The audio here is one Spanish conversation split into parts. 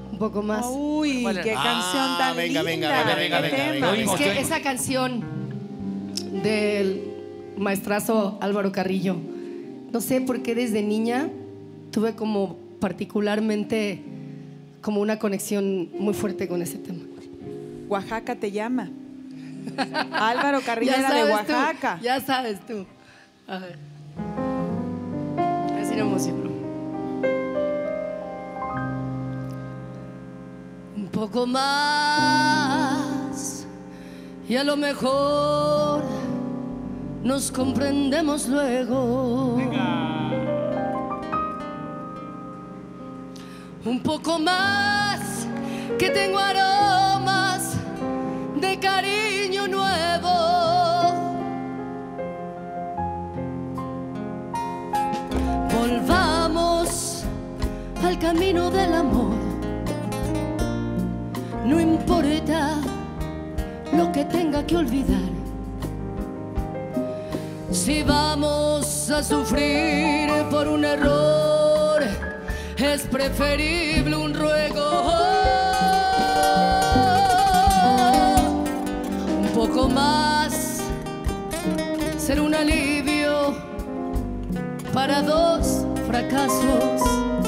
Un poco más. Uy, Bueno. qué canción tan venga, linda. venga, qué venga, tema. venga. Es que esa canción del maestrazo Álvaro Carrillo, no sé por qué desde niña tuve como particularmente como una conexión muy fuerte con ese tema. Oaxaca te llama. Álvaro Carrillo era de sabes tú, Oaxaca. ya sabes tú. A ver. Así me emociono. Un poco más y a lo mejor nos comprendemos luego. Un poco más que tengo aromas de cariño nuevo. Volvamos al camino del amor. No importa lo que tenga que olvidar. Si vamos a sufrir por un error, es preferible un ruego. Un poco más, ser un alivio para dos fracasos.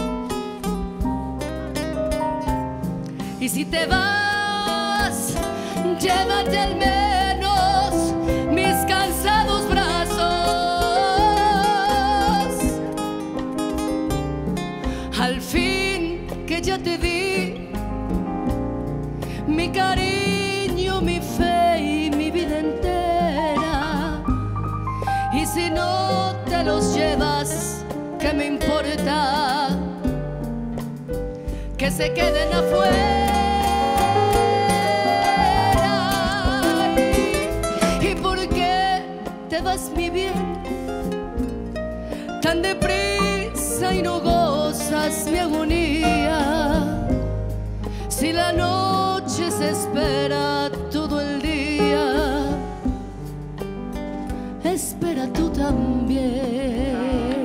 Y si te vas, llévate al menos mis cansados brazos. Al fin que ya te di mi cariño, mi fe y mi vida entera. Y si no te los llevas, ¿qué me importa? Que se queden afuera. ¿Y por qué te vas, mi bien, tan deprisa y no gozas mi agonía? Si la noche se espera todo el día, espera tú también.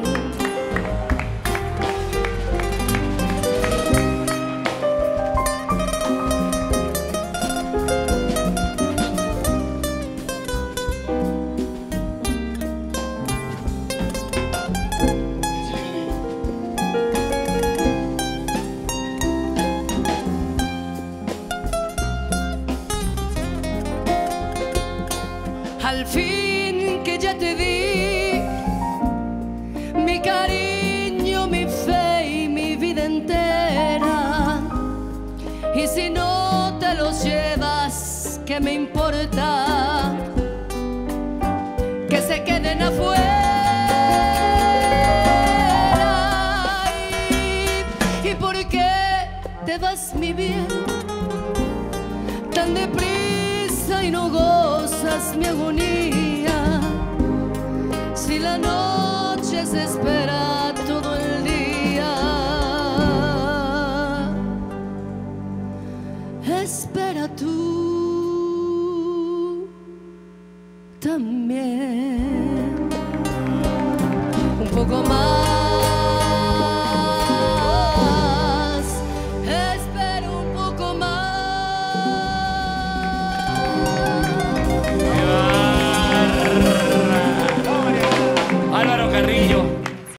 Al fin que ya te di mi cariño, mi fe y mi vida entera. Y si no te los llevas, ¿qué me importa? Que se queden afuera. ¿Y por qué te vas, mi bien, tan deprisa y no gozas mi agonía? Si la noche se espera todo el día, espera tú también.